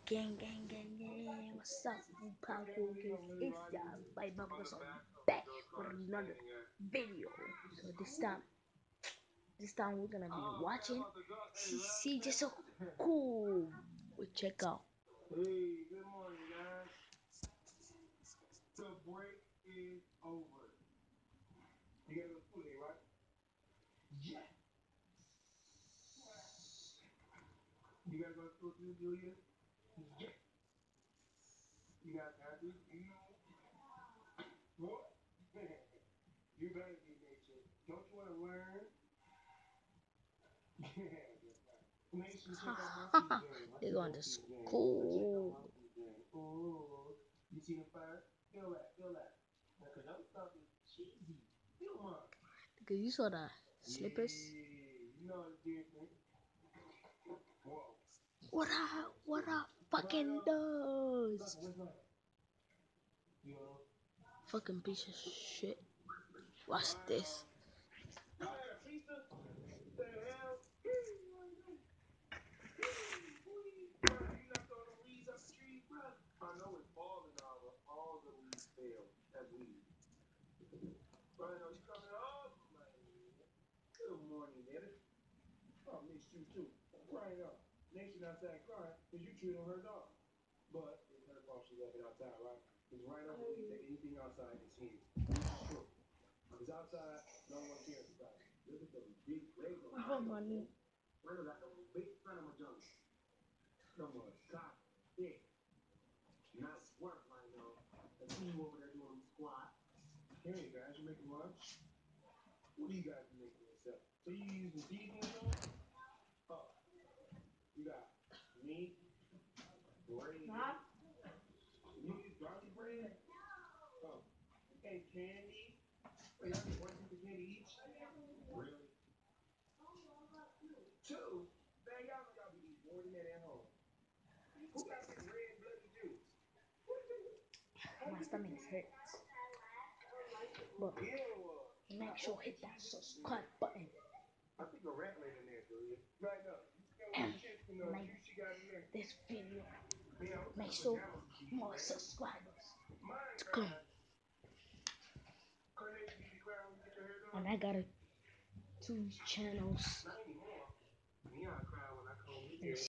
Gang, gang, gang, gang. What's up, Powerful Kids? It's your boy Bubbles. I'm back with another video. So this time we're gonna be watching CC just so cool. We check out. Hey, good morning, guys. The break is over. You gotta go to school today, right? Yeah. You gotta go to school too, Julia? Yeah. You guys happy? What? You better be nature. Don't you wanna learn? Yeah. Make sure you check out Monkey's game. I They're see going to Monkey's game. school. Monkey's game. Oh, you see the fire? Feel that, feel that. Because I'm talking cheesy. Feel mine. Because you saw the slippers. Yeah, you know the difference. Whoa. What up? What up? Fucking does. Where's mine? You know? Fucking piece of shit. Watch this. You had a pizza? The hell? You knocked all the leaves off the tree, bro. I know it's fall now, but all the leaves fell. That's weed. Rhino, you coming up? Good morning, nigga. Oh, missed you too. Crying up. Nation outside crying because you chewed on her dog. But it's her fault she left it outside, right? Because Rhino believes that anything outside is his. It's true. Because outside, no one cares about it. Look at those big legs on Oh, money. Rhino got those big son of a junk. Come on, stop. Big. Nice work, Rhino. I see you over there doing squat. Hey, guys, you making lunch? What are you guys making yourself? So you using seasoning on? Oh, you got meat, gravy. You use garlic bread? Oh, and candy? Wait, y'all get one piece of candy each? Really? Two? Man, y'all know y'all be eating more than that at home. Who got this red bloody juice? My stomach hurts. But Ew. make sure hit that subscribe button. I think a rat laid in there, Julia. Right now. And Chips and the like juice you got in there. this video. Yeah, Make sure more subscribers to come. And I got two channels. Not anymore. Me, I cry when I come And